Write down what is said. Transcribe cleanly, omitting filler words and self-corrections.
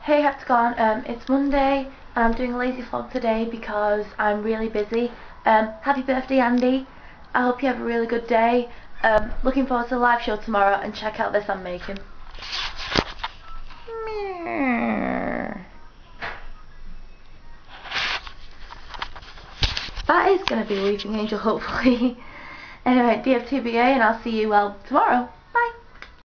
Hey, how's it going? It's Monday and I'm doing a lazy vlog today because I'm really busy. Happy birthday, Andy. I hope you have a really good day. Looking forward to the live show tomorrow, and check out this I'm making. That is going to be a weeping angel, hopefully. Anyway, DFTBA, and I'll see you, well, tomorrow.